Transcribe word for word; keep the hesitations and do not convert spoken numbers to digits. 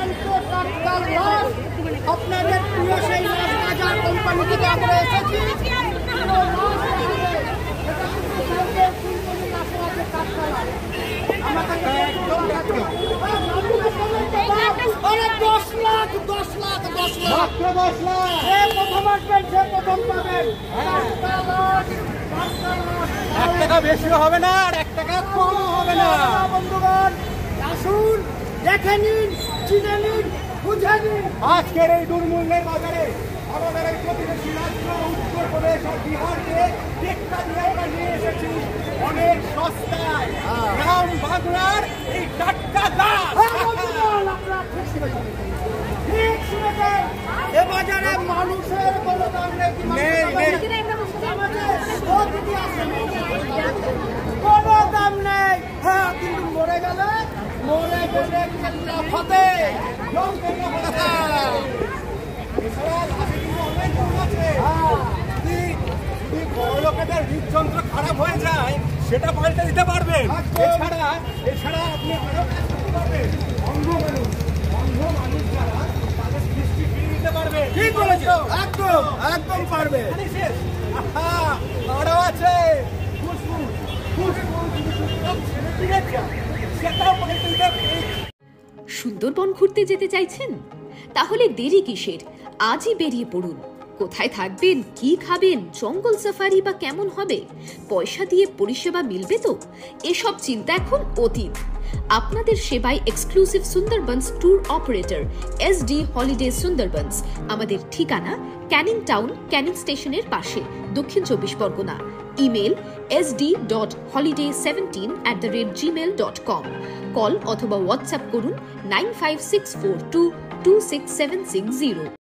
জ্যান্ত টাটকা মাছ আপনাদের প্রিয় সেই মাছ বাজার কোম্পানি থেকে আমরা এসেছি। দশ লাখ দশ লাখ দশ লাখ দশ লাখ সে প্রথম আসবেন, সে প্রথম পাবেন। এক টাকা বেশিও হবে না আর এক টাকা কম হবে না। বন্ধুগণ আসুন, দেখে নিন, চিনে নিন, বুঝে নিন। আজকের এই দুর্মূল্যের বাজারে আমাদের এই প্রতিবেশী রাজ্য উত্তরপ্রদেশ আর বিহারকে টেক্কা দিয়ে আমরা নিয়ে এসেছি অনেক সস্তায়। গ্রাম বাংলার এই টাটকা দাম এ বাজারে মানুষের কোনো দাম নেই, কোনো দাম নেই। হ্যাঁ, কিন্তু মরে গেলে মরে গেলে কেল্লা ফতে। লোকেদের হৃদযন্ত্র খারাপ হয়ে যায় সেটা পাল্টে দিতে পারবেন। এছাড়া এছাড়া আপনি আরো কাজ করতে পারবেন। অন্ধ মানুষ অন্ধ মানুষ যারা তাদের দৃষ্টি ফিরিয়ে দিতে পারবে। ঠিক বলেছ, একদম একদম পারবে। আরো আছে সুন্দরবন ঘুরতে যেতে চাইছেন? তাহলে দেরি কিসের? আজই বেরিয়ে পড়ুন। কোথায় থাকবেন, কি খাবেন, জঙ্গল সাফারি বা কেমন হবে, পয়সা দিয়ে পরিষেবা মিলবে তো, এসব চিন্তা এখন অতীত। আপনাদের সেবায় exclusive Sundarbans tour operator S D holiday Sundarbans. আমাদের ঠিকানা ক্যানিং টাউন, ক্যানিং স্টেশনের পাশে, দক্ষিণ চব্বিশ Pargana. Email S D dot holiday seventeen at the rate Gmail dot com. Call অথবা হোয়াটসঅ্যাপ করুন nine five six four two two six seven six zero.